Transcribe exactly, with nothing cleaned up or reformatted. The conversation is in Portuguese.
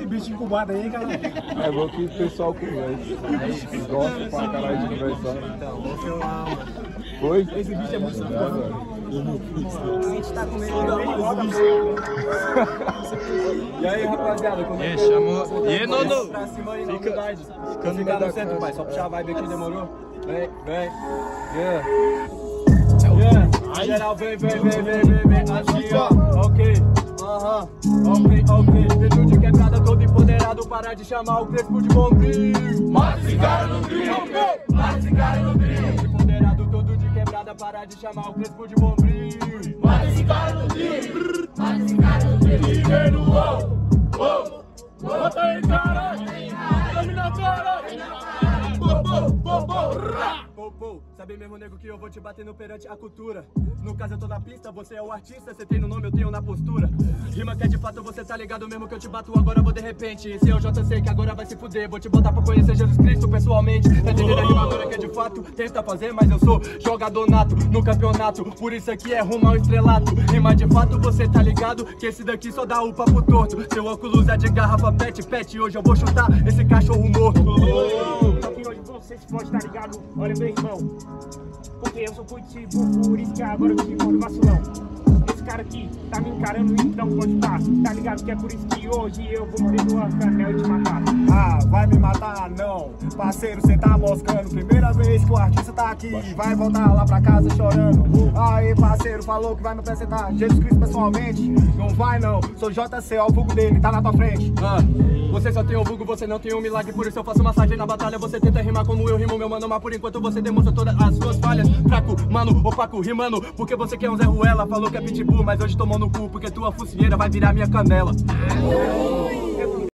esse bicho incubado aí, cara. É bom que o pessoal conversa. Gosta pra caralho de conversar. Então, vou filmar, mano. Foi? Esse bicho é muito safado. A gente tá comendo ele roda, E aí, rapaziada, como é E que chamou. E aí, Nono? pra cima aí, na Fica- humildade. fica no Fica meio da no centro, câmera. pai. Só puxar a vibe aqui, demorou? Vem, vem. Yeah. Yeah. Geral, vem, vem, vem, vem, vem, vem. Assim, ó. Ok. Aham. Ok, ok. Dedo de quebrada, todo empoderado. Parar de chamar o Crespo de bombril. Mata esse cara no trio, mata esse cara no trio, Empoderado, todo de quebrada. Parar de chamar o Crespo de bombril. mata esse cara no trio, mata esse cara no trio. E vem no uou, uou, bota aí, caralho, tome na cara, bo, bo, bo, bo, rá. Pô, pô, sabe mesmo, nego, que eu vou te batendo perante a cultura. No caso eu tô na pista, você é o artista, você tem no nome, eu tenho na postura. Rima que é de fato, você tá ligado mesmo que eu te bato agora, vou de repente. Esse é o J C que agora vai se fuder, vou te botar pra conhecer Jesus Cristo pessoalmente. Tá entendendo a rima agora que é de fato, tenta fazer, mas eu sou jogador nato no campeonato. Por isso aqui é rumo ao estrelato. Rima de fato, você tá ligado que esse daqui só dá o papo torto. Seu óculos é de garrafa pet, pet, hoje eu vou chutar esse cachorro morto. Só que hoje você se pode, tá ligado? Olha, meu irmão. Porque eu sou pitbull, por isso que agora eu te mando vacilão. Esse cara aqui tá me encarando, então pode estar. Tá ligado que é por isso que hoje eu vou morrer no canel e te matar. Ah, vai me matar não, parceiro, cê tá moscando. Primeira vez que o artista tá aqui, vai voltar lá pra casa chorando. Aí, parceiro, falou que vai me apresentar Jesus Cristo pessoalmente. Não vai não, sou J C, ó o vulgo dele, tá na tua frente. Ah, você só tem o vulgo, você não tem um milagre. Por isso eu faço massagem na batalha. Você tenta rimar como eu rimo, meu mano. Mas por enquanto você demonstra todas as suas falhas. Fraco, mano, opaco, rimando. Porque você quer um Zé Ruela. Falou que é pitbull, mas hoje tomou no cu. Porque tua focinheira vai virar minha canela.